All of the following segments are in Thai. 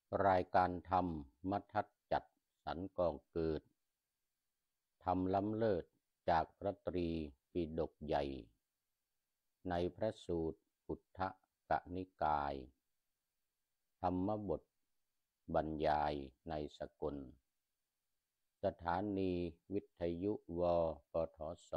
รายการธรรมมัทัดจัดสรรกองเกิดธรรมล้ำเลิศจากพระตรีปิฎกใหญ่ในพระสูตรพุทธกนิกายธรรมบทบรรยายในสกลสถานีวิทยุวปท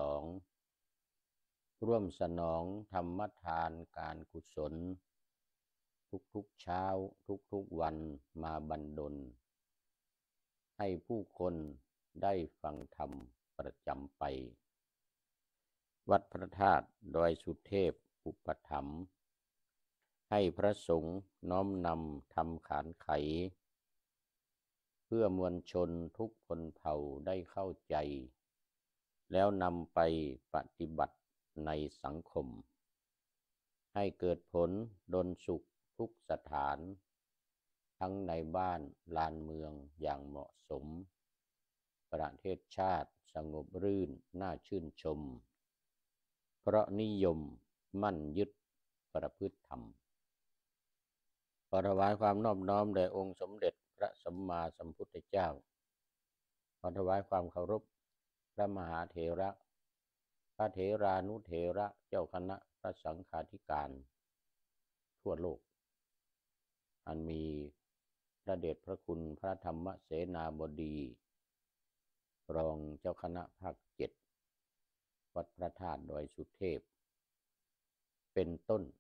2ร่วมสนองธรรมทานการกุศลทุกๆเช้าทุกๆวันมาบันดลให้ผู้คนได้ฟังธรรมประจำไปวัดพระธาตุดอยสุเทพอุปถัมภ์ให้พระสงฆ์น้อมนำธรรมขานไขเพื่อมวลชนทุกพลเผ่าได้เข้าใจแล้วนำไปปฏิบัติในสังคมให้เกิดผลดลสุขทุกสถานทั้งในบ้านลานเมืองอย่างเหมาะสมประเทศชาติสงบรื่นน่าชื่นชมเพราะนิยมมั่นยึดประพฤติธรรมขอถวายความนอบน้อมแด่องค์สมเด็จพระสัมมาสัมพุทธเจ้าขอถวายความเคารพพระมหาเถระพระเถรานุเถระเจ้าคณะพระสังฆาธิการทั่วโลกอันมีพระเดชพระคุณพระธรรมเสนาบดีรองเจ้าคณะภาค7วัดพระธาตุดอยสุเทพเป็นต้น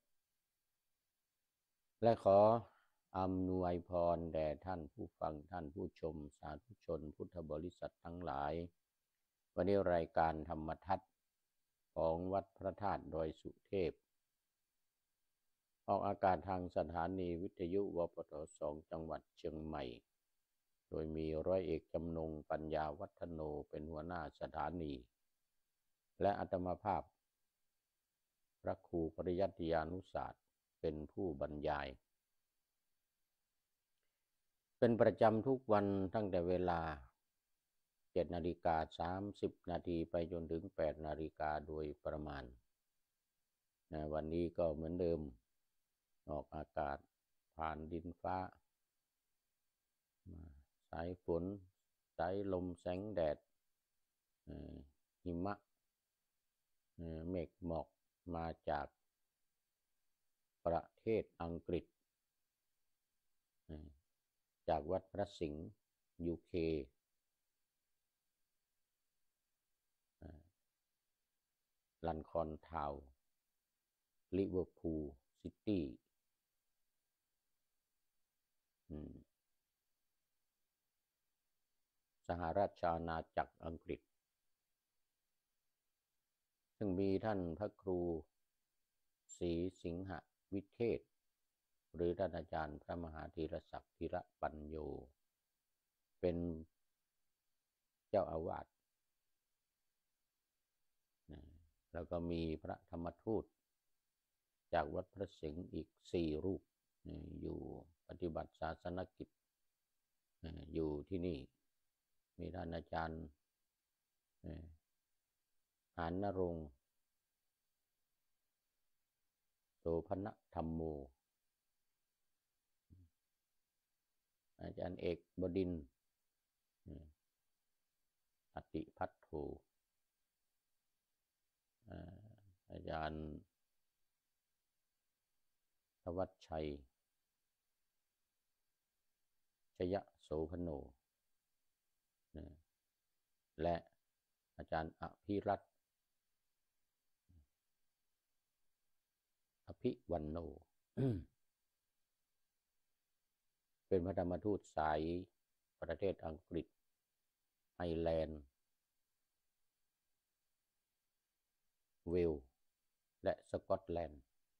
และขออำนวยพรแด่ท่านผู้ฟังท่านผู้ชมสาธุชนพุทธบริษัททั้งหลายวันนี้รายการธรรมทัศน์ของวัดพระธาตุดอยสุเทพออกอากาศทางสถานีวิทยุวปท2จังหวัดเชียงใหม่โดยมีร้อยเอกจำนงปัญญาวัฒโนเป็นหัวหน้าสถานีและอาตมาภาพพระครูปริยัติยานุศาสตร์เป็นผู้บรรยายเป็นประจำทุกวันตั้งแต่เวลา7:30 นาทีไปจนถึง8 นาฬิกาโดยประมาณวันนี้ก็เหมือนเดิมออกอากาศผ่านดินฟ้าสายฝนสายลมแสงแดดหิมะเมฆหมอกมาจากประเทศอังกฤษจากวัดพระสิงห์UKลันคอนทาวน์ลิเวอร์พูลซิตี้สหราชอาณาจักรอังกฤษซึ่งมีท่านพระครูศรีสิงหวิเทศหรือท่านอาจารย์พระมหาธีรศักดิ์ธีระปัญโยเป็นเจ้าอาวาสแล้วก็มีพระธรรมทูตจากวัดพระสิงห์อีก4 รูปอยู่ปฏิบัติศาสนกิจอยู่ที่นี่มีท่านอาจารย์หานนรงค์โสภณธรรมโมอาจารย์เอกบดินทร์อติพัทโธอาจารย์ธวัชชัยชยโสพโนและอาจารย์อภิรัตน์อภิวันโน เป็นพระธรรมทูตสายประเทศอังกฤษไอร์แลนด์เวลส์และสกอตแลนด์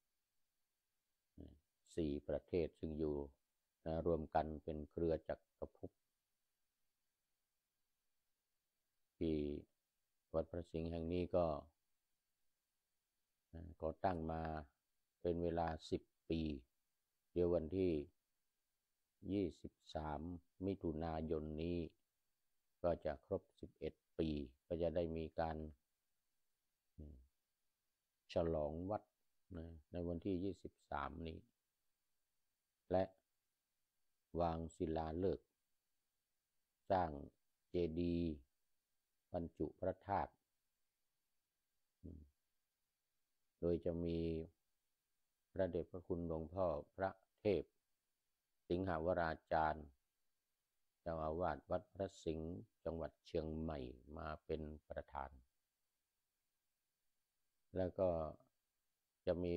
4 ประเทศซึ่งอยู่รวมกันเป็นเครือจักรภพที่วัดพระสิงห์แห่งนี้ก็ก่อตั้งมาเป็นเวลา10 ปีเดี๋ยววันที่23 มิถุนายนนี้ก็จะครบ11 ปีก็จะได้มีการฉลองวัดในวันที่23 นี้และวางศิลาฤกษ์สร้างเจดีย์บรรจุพระธาตุโดยจะมีพระเดชพระคุณหลวงพ่อพระเทพสิงหวราจารย์เจ้าอาวาสวัดพระสิงห์จังหวัดเชียงใหม่มาเป็นประธานแล้วก็จะมี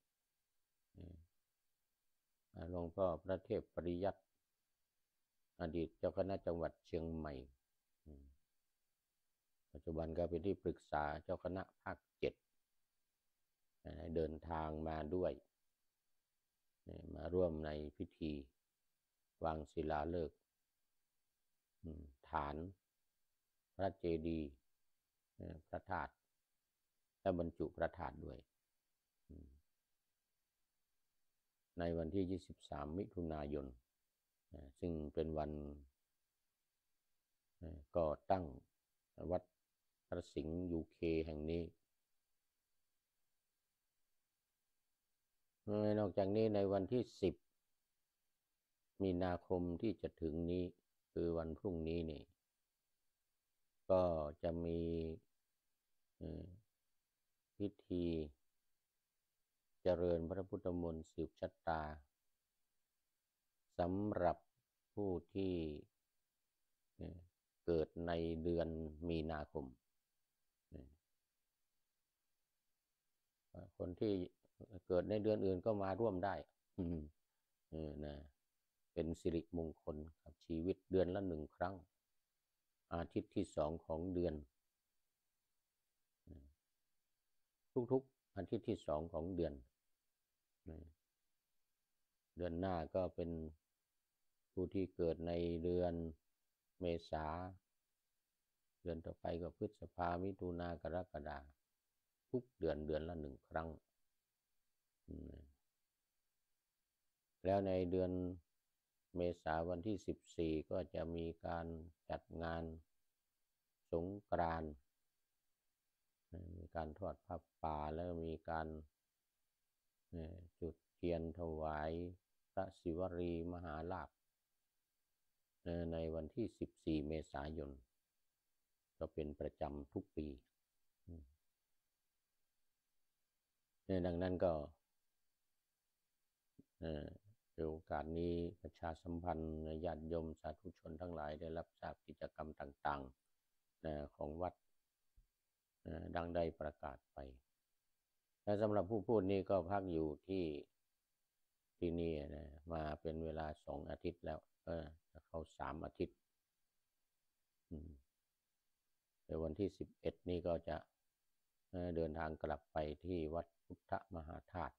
หลวงพ่อพระเทพปริยัติอดีตเจ้าคณะจังหวัดเชียงใหม่ปัจจุบันก็เป็นที่ปรึกษาเจ้าคณะภาค7เดินทางมาด้วยมาร่วมในพิธีวางศิลาฤกษ์ฐานพระเจดีย์พระธาตุและบรรจุพระธาตุด้วยในวันที่23มิถุนายนซึ่งเป็นวันก่อตั้งวัดพระสิงห์UKแห่งนี้นอกจากนี้ในวันที่10มีนาคมที่จะถึงนี้คือวันพรุ่งนี้นี่ก็จะมีพิธีเจริญพระพุทธมนต์สืบชะตาสำหรับผู้ที่เกิดในเดือนมีนาคมคนที่เกิดในเดือนอื่นก็มาร่วมได้นะเป็นสิริมงคลกับชีวิตเดือนละ1 ครั้งอาทิตย์ที่2ของเดือนทุกๆอาทิตย์ที่2ของเดือนเดือนหน้าก็เป็นผู้ที่เกิดในเดือนเมษาเดือนต่อไปก็พฤษภามิถุนากรกฎาทุกเดือนละ1 ครั้งแล้วในเดือนเมษาวันที่14ก็จะมีการจัดงานสงกรานต์มีการทอดผ้าป่าแล้วมีการจุดเทียนถวายพระศิวรีมหาลาภในวันที่14เมษายนก็เป็นประจำทุกปีดังนั้นก็โอกาสนี้ประชาสัมพันธ์ญาติโยมสาธุชนทั้งหลายได้รับทราบกิจกรรมต่างๆของวัดดังได้ประกาศไปและสำหรับผู้พูดนี้ก็พักอยู่ที่นี่มาเป็นเวลา2 อาทิตย์แล้วจะเข้า3 อาทิตย์ในวันที่11นี้ก็จะเดินทางกลับไปที่วัดพุทธมหาธาตุ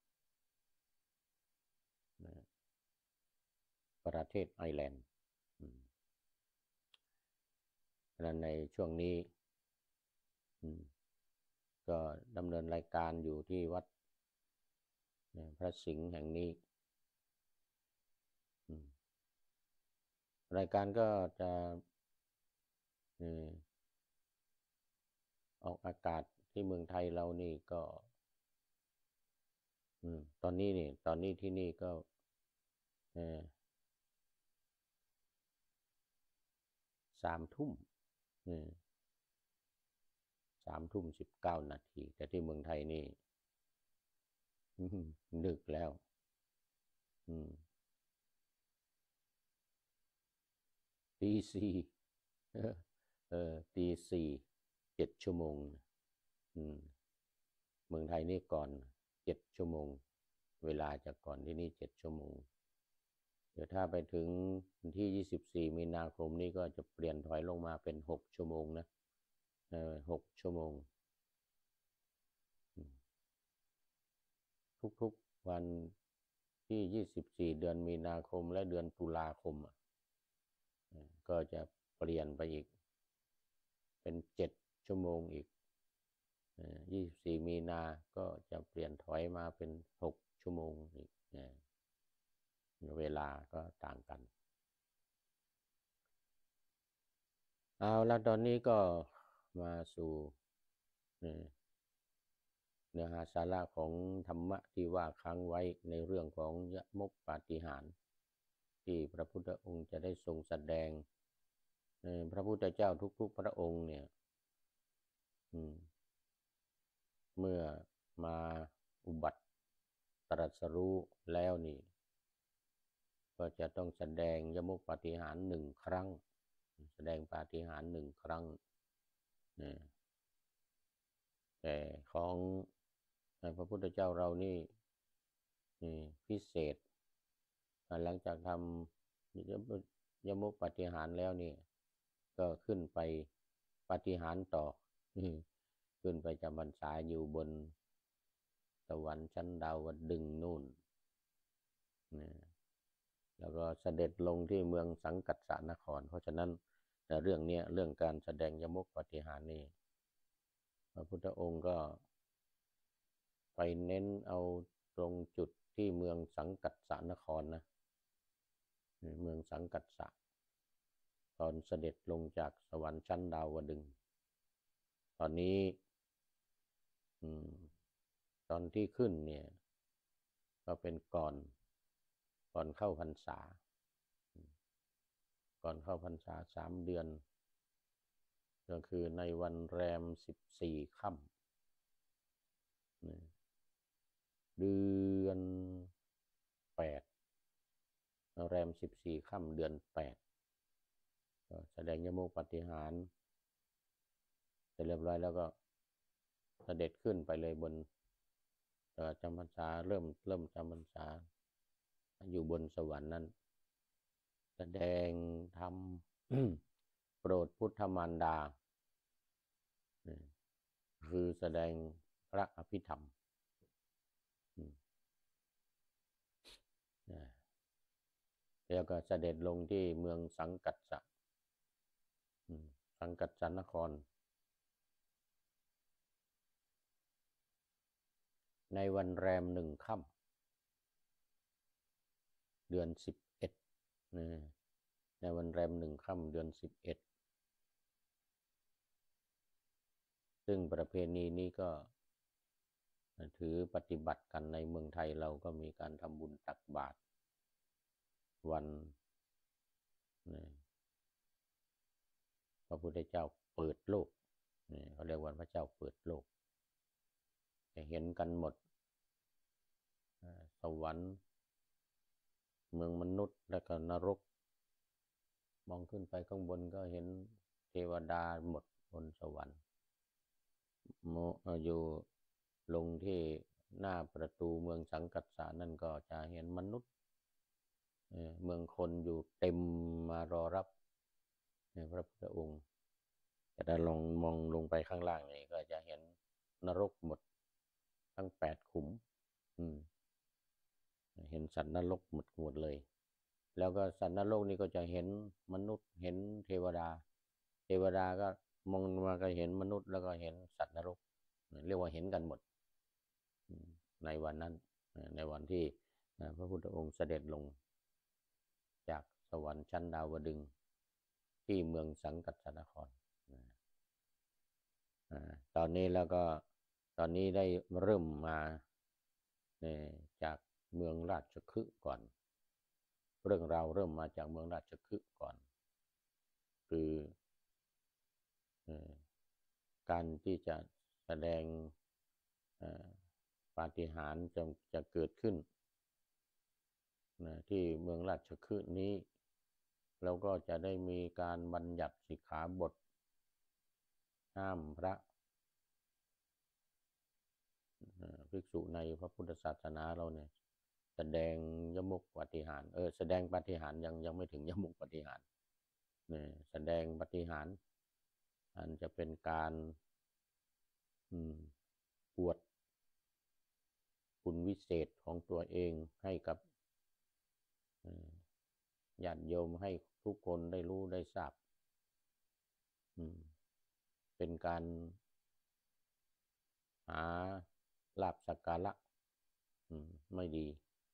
ประเทศไอร์แลนด์ดังนั้นในช่วงนี้ก็ดำเนินรายการอยู่ที่วัดพระสิงห์แห่งนี้รายการก็จะออกอากาศที่เมืองไทยเรานี่ก็ตอนนี้ที่นี่ก็3 ทุ่ม3 ทุ่ม 19 นาทีแต่ที่เมืองไทยนี่ดึกแล้วตีสี่ตีสี่7 ชั่วโมงเมืองไทยนี่ก่อน7 ชั่วโมงเวลาจะก่อนที่นี่7 ชั่วโมงเดี๋ยวถ้าไปถึงวันที่24มีนาคมนี้ก็จะเปลี่ยนถอยลงมาเป็น6 ชั่วโมงนะ6 ชั่วโมงทุกๆวันที่24เดือนมีนาคมและเดือนตุลาคมก็จะเปลี่ยนไปอีกเป็น7 ชั่วโมงอีก24มีนาก็จะเปลี่ยนถอยมาเป็น6 ชั่วโมงอีกเวลาก็ต่างกันเอาแล้วตอนนี้ก็มาสู่เนื้อหาสาระของธรรมะที่ว่าค้างไว้ในเรื่องของยมกปาฏิหาริย์ที่พระพุทธองค์จะได้ทรงแสดงพระพุทธเจ้าทุกๆพระองค์เนี่ยเมื่อมาอุบัติตรัสรู้แล้วนี่ก็จะต้องแสดงยมกปาฏิหาริย์1 ครั้งแสดงปาฏิหาริย์1 ครั้งแต่ของพระพุทธเจ้าเรานี่พิเศษหลังจากทำยมกปาฏิหาริย์แล้วนี่ก็ขึ้นไปปาฏิหาริย์ต่อขึ้นไปจำพรรษาอยู่บนสวรรค์ชั้นดาวดึงส์นู่นแล้วก็เสด็จลงที่เมืองสังกัสสนครเพราะฉะนั้นเรื่องนี้เรื่องการแสดงยมกปาฏิหาริย์นี่พระพุทธองค์ก็ไปเน้นเอาตรงจุดที่เมืองสังกัสสนครนะเมืองสังกัสสะตอนเสด็จลงจากสวรรค์ชั้นดาวดึงส์ตอนนี้ตอนที่ขึ้นเนี่ยก็เป็นก่อนเข้าพรรษาก่อนเข้าพรรษา3 เดือนก็คือในวันแรม14 ค่ำเดือน8แรม14 ค่ำเดือน8ก็แสดงยมกปาฏิหาริย์เสร็จเรียบร้อยแล้วก็เสด็จขึ้นไปเลยบนจำพรรษาเริ่มจำพรรษาอยู่บนสวรรค์นั้นแสดงธรรม โปรดพุทธมารดาคือแสดงพระอภิธรรมแล้วก็เสด็จลงที่เมืองสังกัสสะสังกัสสนครในวันแรม1 ค่ำเดือน11ในวันแรม1 ค่ำเดือน11ซึ่งประเพณีนี้ก็ถือปฏิบัติกันในเมืองไทยเราก็มีการทำบุญตักบาตรวันพระพุทธเจ้าเปิดโลกเขาเรียกวันพระเจ้าเปิดโลกจะเห็นกันหมดสวรรค์เมืองมนุษย์และก็นรกมองขึ้นไปข้างบนก็เห็นเทวดาหมดบนสวรรค์อยู่ลงที่หน้าประตูเมืองสังกัสสะนั่นก็จะเห็นมนุษย์เมืองคนอยู่เต็มมารอรับพระพุทธองค์แต่ถ้าลองมองลงไปข้างล่างนี่ก็จะเห็นนรกหมดทั้ง8 ขุมเห็นสัตว์นรกหมดเลยแล้วก็สัตว์นรกนี่ก็จะเห็นมนุษย์เห็นเทวดาก็มองมาก็เห็นมนุษย์แล้วก็เห็นสัตว์นรกเรียกว่าเห็นกันหมดในวันนั้นในวันที่พระพุทธองค์เสด็จลงจากสวรรค์ชั้นดาวดึงส์ที่เมืองสังกัสสนครตอนนี้แล้วก็ตอนนี้ได้เริ่มมาจากเมืองราชคฤห์ก่อนเรื่องราวเริ่มมาจากเมืองราชคฤห์ก่อนคือการที่จะแสดงปาฏิหาริย์จะเกิดขึ้นที่เมืองราชคฤห์นี้แล้วก็จะได้มีการบัญญัติสิกขาบทห้ามพระภิกษุในพระพุทธศาสนาเราเนี่ยแสดงยมกปาฏิหาริย์แสดงปาฏิหาริย์ยังไม่ถึงยมกปาฏิหาริย์แสดงปาฏิหาริย์อันจะเป็นการอวดคุณวิเศษของตัวเองให้กับญาติโยมให้ทุกคนได้รู้ได้ทราบเป็นการหาลาภสักการะไม่ดี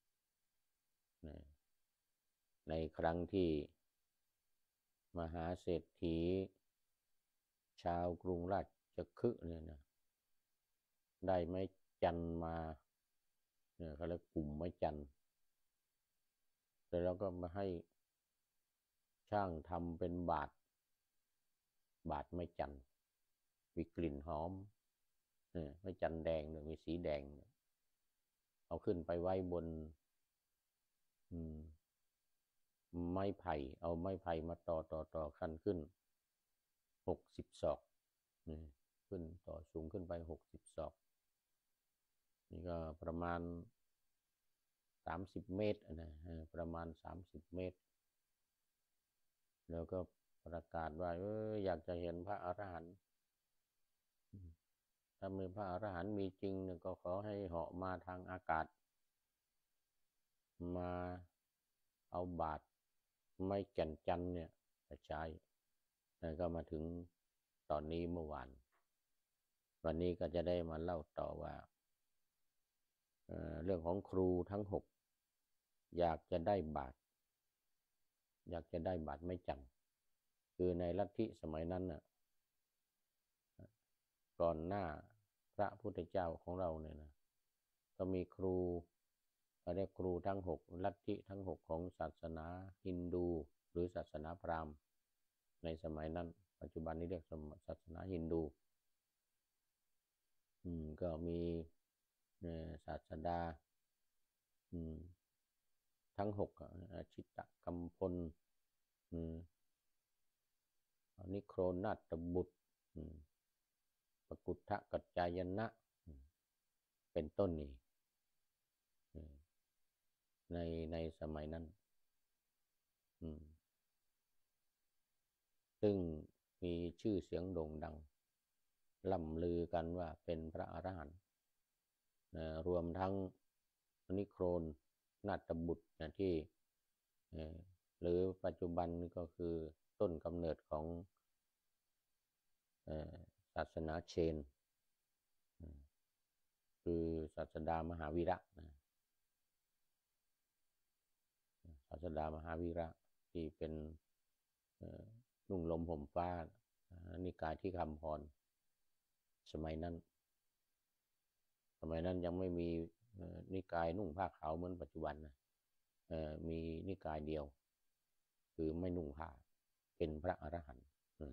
ในครั้งที่มหาเศรษฐีชาวกรุงราชคฤห์เนี่ยนะได้ไม้จันทร์มาเขาเรียกกลุ่มไม้จันทร์แต่เราก็มาให้ช่างทำเป็นบาทไม้จันทร์มีกลิ่นหอมไม้จันทร์แดงเนี่ยมีสีแดงเอาขึ้นไปไว้บนไม้ไผ่เอาไม้ไผ่มาต่อขั้นขึ้น60 ศอกขึ้นต่อสูงขึ้นไป60 ศอกนี่ก็ประมาณ30 เมตรนะประมาณ30 เมตรแล้วก็ประกาศว่าอยากจะเห็นพระอรหันต์ถ้ามีพระอรหันต์มีจริงเนี่ยก็ขอให้เหาะมาทางอากาศมาเอาบาตรไม้แก่นจันทร์เนี่ยไปใช้แล้วก็มาถึงตอนนี้เมื่อวานวันนี้ก็จะได้มาเล่าต่อว่าเรื่องของครูทั้ง6อยากจะได้บาตรไม้จันทร์คือในลัทธิสมัยนั้นน่ะก่อนหน้าพระพุทธเจ้าของเราเนี่ยนะก็มีครูเรียกครูทั้ง6ลัทธิทั้ง6ของศาสนาฮินดูหรือศาสนาพราหมณ์ในสมัยนั้นปัจจุบันนี้เรียกศาสนาฮินดูก็มีศาสดาทั้ง6ชิตกัมพลนิโครนาถบุตรปกุฏทกัจจายนะเป็นต้นนี้ในสมัยนั้นซึ่งมีชื่อเสียงโด่งดังล่ำลือกันว่าเป็นพระอรหันต์รวมทั้งนิโครนาถบุตรที่หรือปัจจุบันก็คือต้นกำเนิดของศาสนาเชนคือศาสดามหาวีระศาสดามหาวีระที่เป็นนุ่งห่มห่มฟ้านิกายที่คำพรสมัยนั้นยังไม่มีนิกายนุ่งผ้าขาวเหมือนปัจจุบันนะมีนิกายเดียวคือไม่นุ่งผ้าเป็นพระอรหันต์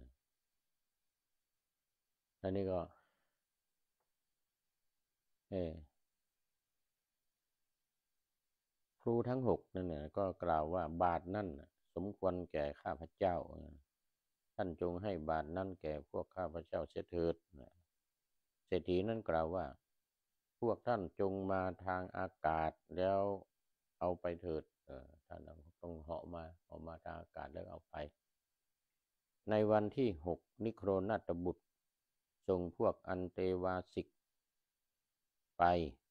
แล้วนี่ก็ครูทั้ง6นั่นเนี่ยก็กล่าวว่าบาทนั่นสมควรแก่ข้าพเจ้าท่านจงให้บาทนั้นแก่พวกข้าพเจ้าเสียเถิดเศรษฐีนั้นกล่าวว่าพวกท่านจงมาทางอากาศแล้วเอาไปเถิดท่านต้องเหาะมาทางอากาศแล้วเอาไปในวันที่6นิโครนาถบุตรส่งพวกอันเตวาสิกไป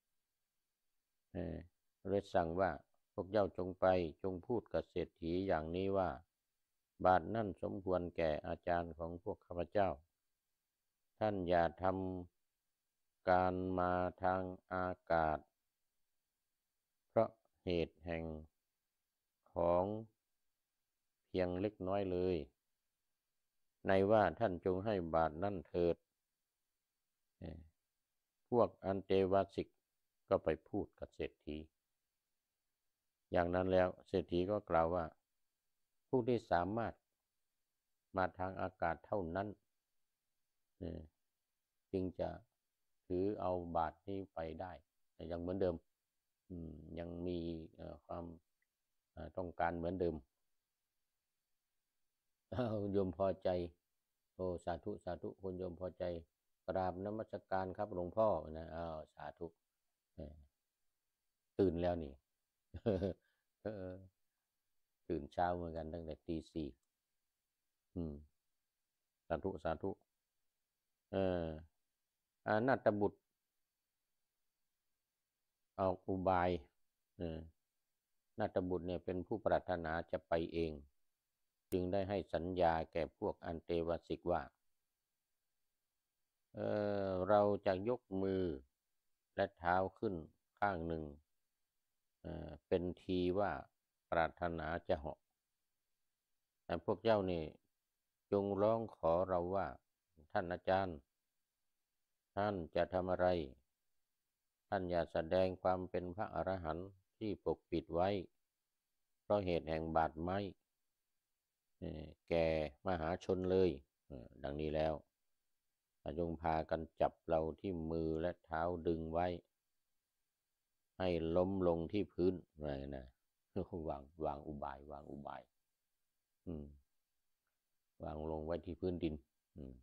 เลยสั่งว่าพวกเจ้าจงไปจงพูดกับเศรษฐีอย่างนี้ว่าบาทนั่นสมควรแก่อาจารย์ของพวกข้าพเจ้าท่านอย่าทำการมาทางอากาศเพราะเหตุแห่งของเพียงเล็กน้อยเลยในว่าท่านจงให้บาทนั่นเถิดพวกอันเตวาสิกก็ไปพูดกับเศรษฐีอย่างนั้นแล้วเศรษฐีก็กล่าวว่าผู้ที่สามารถมาทางอากาศเท่านั้นจึงจะถือเอาบาทนี้ไปได้ยังเหมือนเดิมยังมีความต้องการเหมือนเดิมโยมพอใจโอ้สาธุคุณโยมพอใจกราบนมัสการครับหลวงพ่อนะสาธุตื่นแล้วนี่ ตื่นเช้าเหมือนกันตั้งแต่ตี 4สาธุนาฏบุตรเอาอุบายนาฏบุตรเนี่ยเป็นผู้ปรารถนาจะไปเองจึงได้ให้สัญญาแก่พวกอันเตวสิกว่าเราจะยกมือและเท้าขึ้นข้างหนึ่งเป็นทีว่าปรารถนาจะเหาะแต่พวกเจ้านี่จงร้องขอเราว่าท่านอาจารย์ท่านจะทำอะไรท่านอย่าแสดงความเป็นพระอรหันต์ที่ปกปิดไว้เพราะเหตุแห่งบาดไม้แก่มหาชนเลยดังนี้แล้วจงพากันจับเราที่มือและเท้าดึงไว้ให้ล้มลงที่พื้นอะไรนะวางอุบายวางอุบายอืมวางลงไว้ที่พื้นดินอืม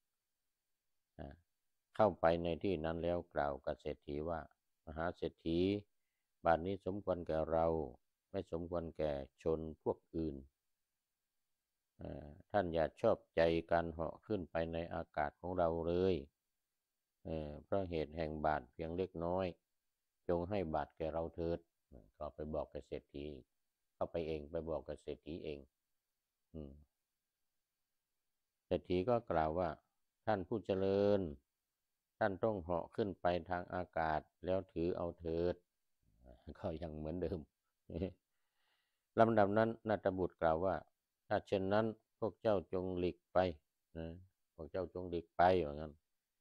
เข้าไปในที่นั้นแล้วกล่าวกับเศรษฐีว่ามหาเศรษฐีบาทนี้สมควรแก่เราไม่สมควรแก่ชนพวกอื่นท่านอย่าชอบใจการเหาะขึ้นไปในอากาศของเราเลยเพราะเหตุแห่งบาทเพียงเล็กน้อยจงให้บาทแก่เราเถิดก็ไปบอกกับเศรษฐีเข้าไปเองไปบอกกับเศรษฐีเองเศรษฐีก็กล่าวว่าท่านผู้เจริญท่านต้องเหาะขึ้นไปทางอากาศแล้วถือเอาเถิดก็ยังเหมือนเดิมลำดับนั้นนาฏบุตรกล่าวว่าถ้าเช่นนั้นพวกเจ้าจงหลีกไปนะพวกเจ้าจงหลีกไปว่างั้น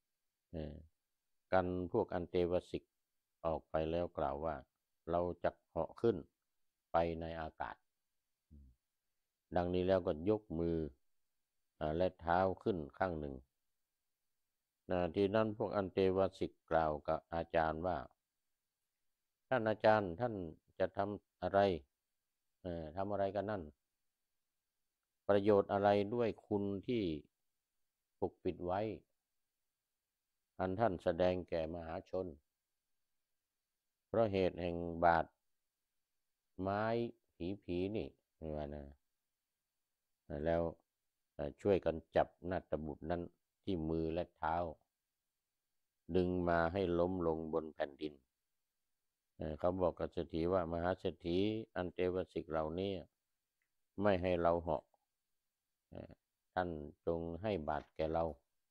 กันพวกอันเตวสิกออกไปแล้วกล่าวว่าเราจะเหาะขึ้นไปในอากาศดังนี้แล้วก็ยกมือและเท้าขึ้นข้างหนึ่งทีนั้นพวกอันเตวสิกกล่าวกับอาจารย์ว่าท่านอาจารย์ท่านจะทำอะไรทำอะไรกันนั่นประโยชน์อะไรด้วยคุณที่ปกปิดไว้อันท่านแสดงแก่มหาชนเพราะเหตุแห่งบาดไม้ผีนี่ว่านะแล้วช่วยกันจับนาฏบุตรนั้นที่มือและเท้าดึงมาให้ล้มลงบนแผ่นดินเขาบอกกับเศรษฐีว่ามหาเศรษฐีอันเตวสิกเหล่านี้ไม่ให้เราเหาะท่านจงให้บาตรแก่เรา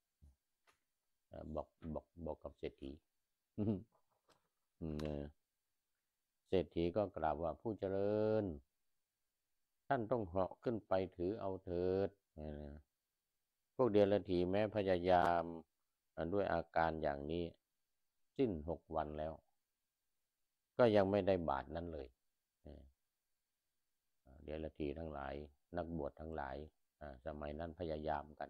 บอกกับเศรษฐีเศรษฐีก็กล่าวว่าผู้เจริญท่านต้องเหาะขึ้นไปถือเอาเถิดพวกเดรัจฉีแม้พยายามด้วยอาการอย่างนี้สิ้น6 วันแล้วก็ยังไม่ได้บาตรนั้นเลยเดรัจฉีทั้งหลายนักบวชทั้งหลายสมัยนั้นพยายามกัน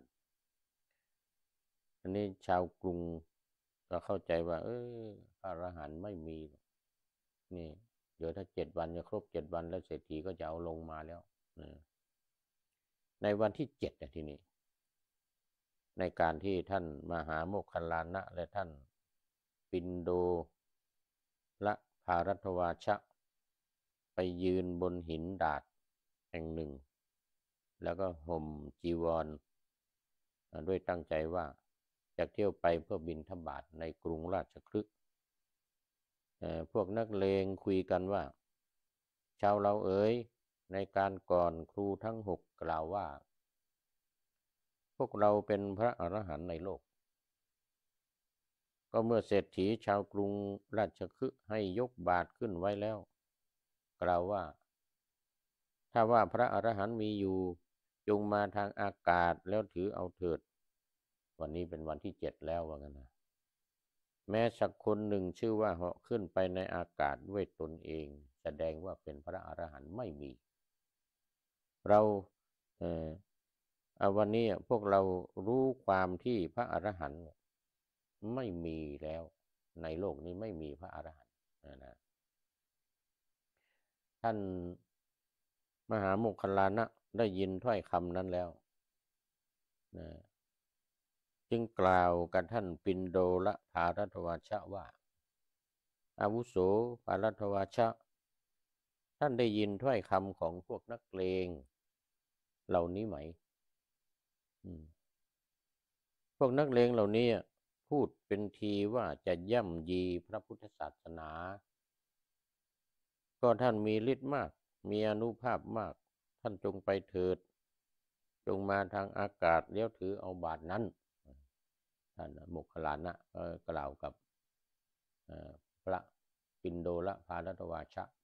อันนี้ชาวกรุงก็เข้าใจว่าพระอรหันต์ไม่มีนี่เดี๋ยวถ้า7 วันจะครบ7 วันแล้วเศรษฐีก็จะเอาลงมาแล้วในวันที่7ทีนี้ในการที่ท่านมหาโมคคัลลานะและท่านปินโดละภารัตวาชะไปยืนบนหินดาดแห่งหนึ่งแล้วก็ห่มจีวรด้วยตั้งใจว่าจะเที่ยวไปเพื่อบิณฑบาตในกรุงราชคฤห์พวกนักเลงคุยกันว่าชาวเราในการก่อนครูทั้ง6กล่าวว่าพวกเราเป็นพระอรหันต์ในโลกก็เมื่อเศรษฐีชาวกรุงราชคฤห์ให้ยกบาตรขึ้นไว้แล้วกล่าวว่าถ้าว่าพระอรหันต์มีอยู่จงมาทางอากาศแล้วถือเอาเถิดวันนี้เป็นวันที่7แล้วว่างั้นนะแม้สักคนหนึ่งชื่อว่าเหาะขึ้นไปในอากาศด้วยตนเองแสดงว่าเป็นพระอรหันต์ไม่มีเราวันนี้พวกเรารู้ความที่พระอรหันต์ไม่มีแล้วในโลกนี้ไม่มีพระอรหันต์นะท่านมหาโมคคัลลานะได้ยินถ้อยคำนั้นแล้วนะจึงกล่าวกับท่านปินโดละภารัตวาชะว่าอาวุโสภารัตวาชะท่านได้ยินถ้อยคำของพวกนักเลงเหล่านี้ไหมพวกนักเลงเหล่านี้พูดเป็นทีว่าจะย่ำยีพระพุทธศาสนาก็ท่านมีฤทธิ์มากมีอานุภาพมากท่านจงไปเถิดจงมาทางอากาศแล้วถือเอาบาตรนั้นท่านโมคคัลลานะกล่าวกับพระปินโดละภารัตวาชะ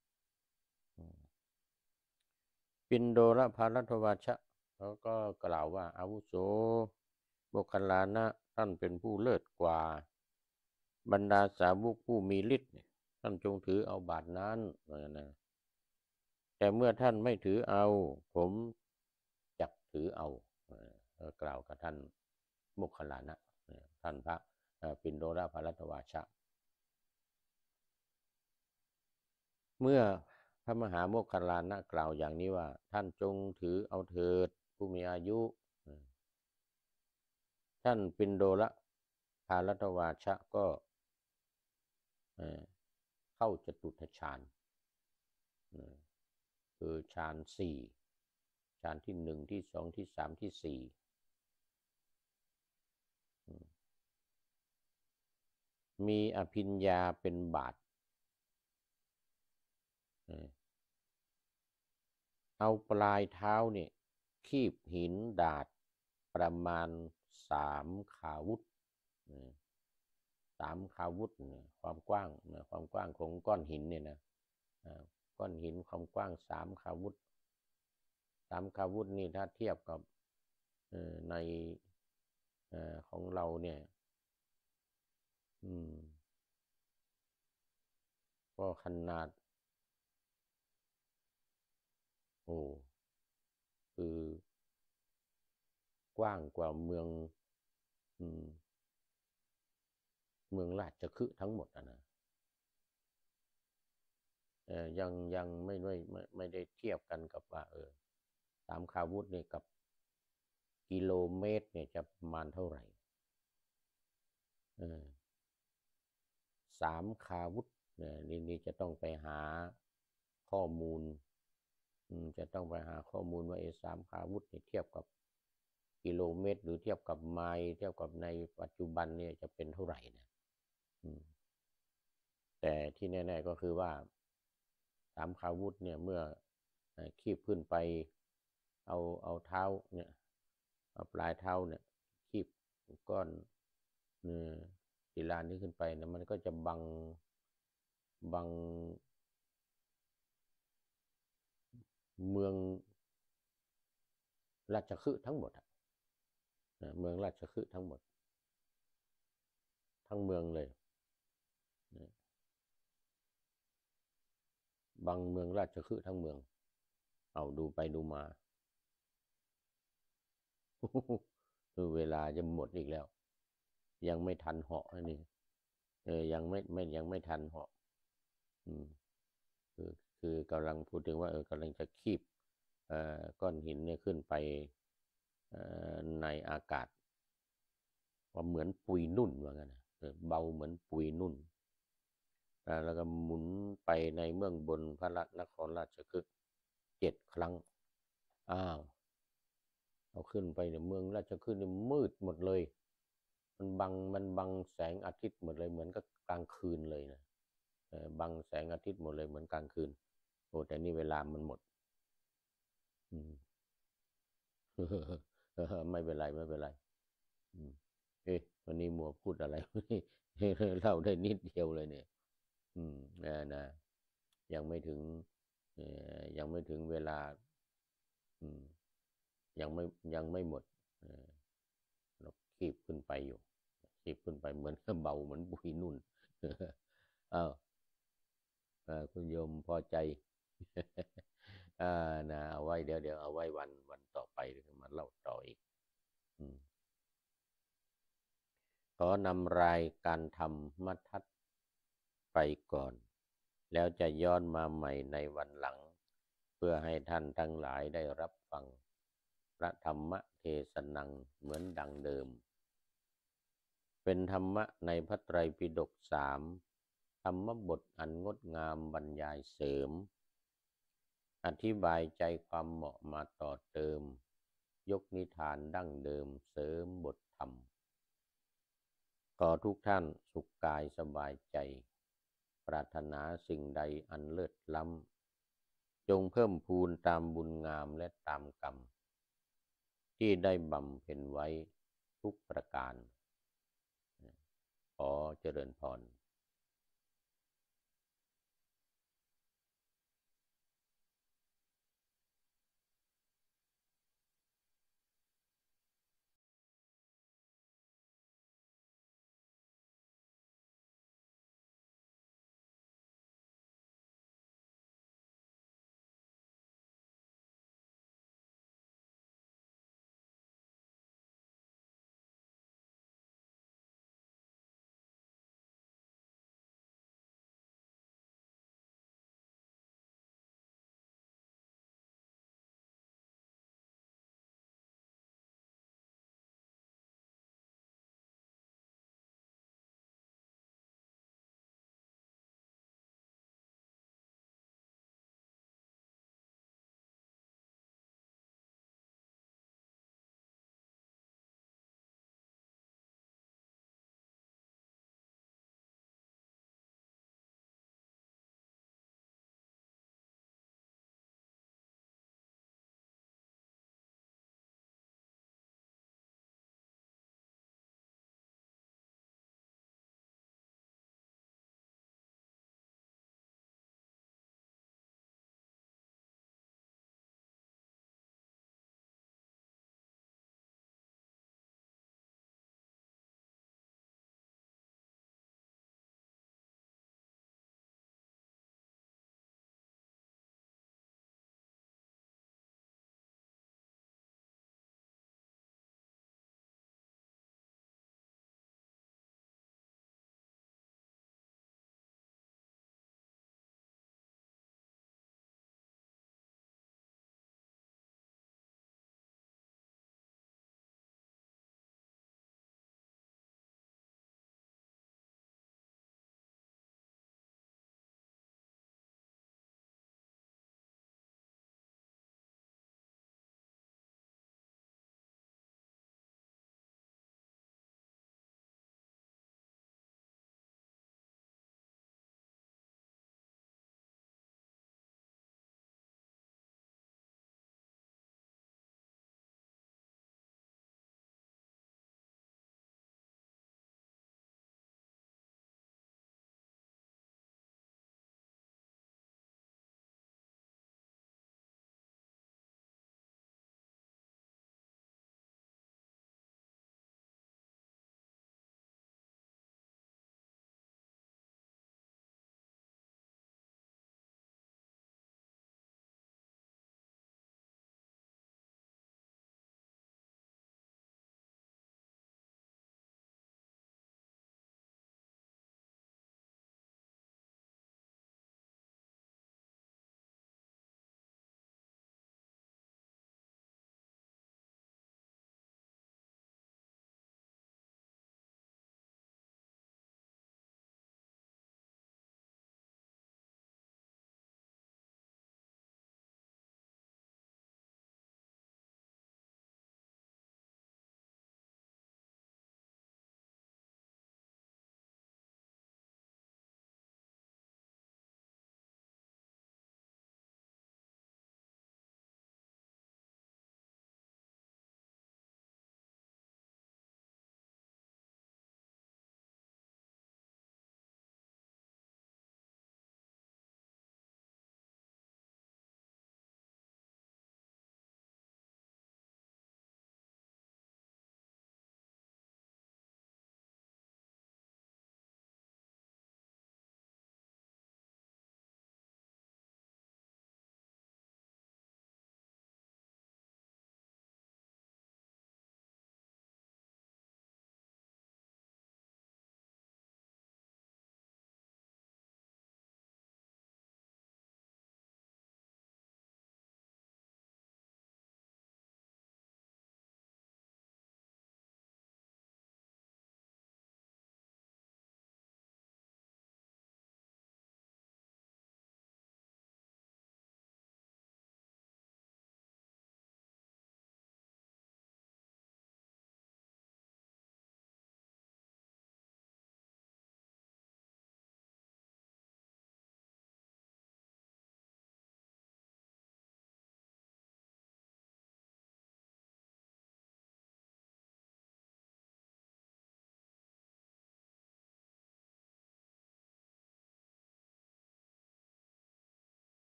ปินโดละภารัตวาชะเขาก็กล่าวว่าอาวุโสโมคคัลลานะท่านเป็นผู้เลิศกว่าบรรดาสาวกผู้มีฤทธิ์ท่านจงถือเอาบาตรนั้นนะแต่เมื่อท่านไม่ถือเอาผมจักถือเอากล่าวกับท่านโมคคัลลานะท่านพระปิณโดรภรัตวาชะเมื่อพระมหาโมคคัลลานะกล่าวอย่างนี้ว่าท่านจงถือเอาเถิดผู้มีอายุท่านปิณโดรภรัตวาชะก็เข้าจตุตฌานคือฌานสี่ฌานที่หนึ่งที่สองที่สามที่สี่มีอภิญญาเป็นบาทเอาปลายเท้าเนี่ยคีบหินดาดประมาณ3 ขาวุธ3 ขาวุธความกว้างของก้อนหินเนี่ยนะก้อนหินความกว้าง3 ขาวุธ3 ขาวุธนี่ถ้าเทียบกับในของเราเนี่ยก็ขนาดคือกว้างกว่าเมืองราชคฤห์ทั้งหมดนะยังไม่ได้เทียบกันกับว่า3 ขาวุธเนี่ยกับกิโลเมตรเนี่ยจะประมาณเท่าไหร่3 ขาวุธนี่จะต้องไปหาข้อมูลจะต้องไปหาข้อมูลว่า3 ขาวุธเนี่ยเทียบกับกิโลเมตรหรือเทียบกับไมล์เทียบกับในปัจจุบันเนี่ยจะเป็นเท่าไหร่นะแต่ที่แน่ๆก็คือว่า3 ขาวุธเนี่ยเมื่อคีบขึ้นไปเอาเท้าเนี่ยเอาปลายเท้าเนี่ยคีบก้อนศิลานี้ขึ้นไปนะมันก็จะบังเมืองราชคฤห์ทั้งหมดเมืองราชคฤห์ทั้งหมดทั้งเมืองเลยบังเมืองราชคฤห์ทั้งเมืองเอาดูไปดูมาเวลาจะหมดอีกแล้วยังไม่ทันเหาะนี่ยังไม่ทันเหาะคือกำลังพูดถึงว่ากำลังจะคีบก้อนหินเนี่ยขึ้นไปในอากาศว่าเหมือนปุยนุ่นว่างั้นเบาเหมือนปุยนุ่นแล้วก็หมุนไปในเมืองบนพระนครราชคฤห์7 ครั้งเอาขึ้นไปเนี่ยเมืองราชคฤห์นี่มืดหมดเลยมันบังแสงอาทิตย์หมดเลยเหมือนกับกลางคืนเลยนะบังแสงอาทิตย์หมดเลยเหมือนกลางคืนแต่นี่เวลามันหมดไม่เป็นไรวันนี้มัวพูดอะไรเล่าได้นิดเดียวเลยเนี่ยนะยังไม่ถึงเวลายังไม่หมดเราคีบขึ้นไปอยู่คีบขึ้นไปเหมือนเบาเหมือนบุยนุ่นคุณโยมพอใจนะเอาไว้เดี๋ยวเอาไว้วันต่อไปมาเล่าต่ออีกขอนำรายการทำมัททัศไปก่อนแล้วจะย้อนมาใหม่ในวันหลังเพื่อให้ท่านทั้งหลายได้รับฟังพระธรรมเทศนังเหมือนดังเดิมเป็นธรรมะในพระไตรปิฎก3ธรรมบทอันงดงามบรรยายเสริมอธิบายใจความเหมาะมาต่อเติมยกนิทานดั้งเดิมเสริมบทธรรมขอทุกท่านสุขกายสบายใจปรารถนาสิ่งใดอันเลิศล้ำจงเพิ่มพูนตามบุญงามและตามกรรมที่ได้บำเพ็ญไว้ทุกประการขอเจริญพร